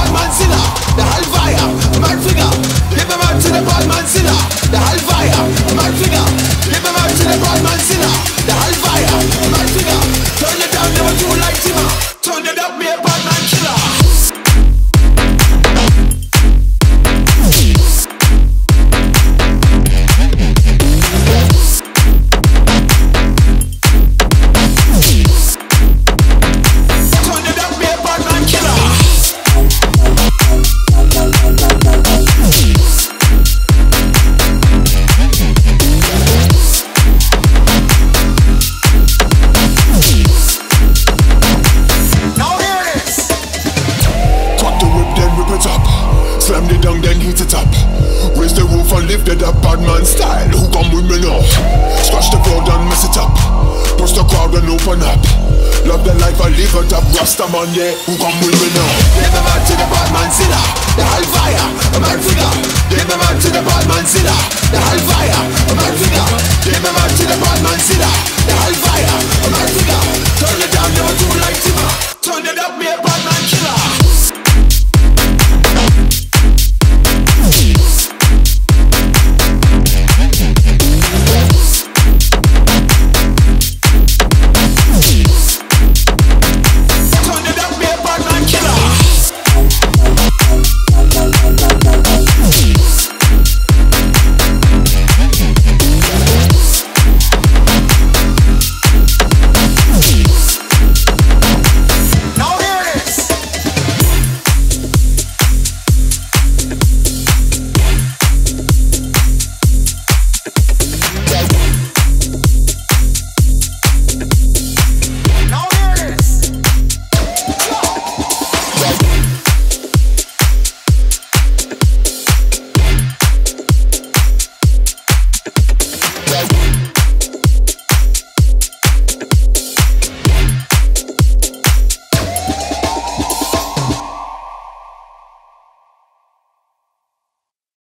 bad man zilla, the hellfire, mad figure. Give them out to the bad man zilla, the hellfire, mad figure. Give them out to the bad man zilla, the hellfire, mad figure. Turn it down, never do like Tima. Turn it up, be a bad man killer. Live that bad man style, who come with me now? Scratch the crowd and mess it up. Push the crowd and open up. Love the life I live it up. Rasta man, yeah, who come with me now? Give them out to the bad man zilla, the hellfire, a mad figure. Give them out to the bad man zilla, the hellfire, a mad figure. Give them out to the bad man zilla, the hellfire, a mad figure. Turn it down, never do like Tima. Turn it up, be a bad man killer.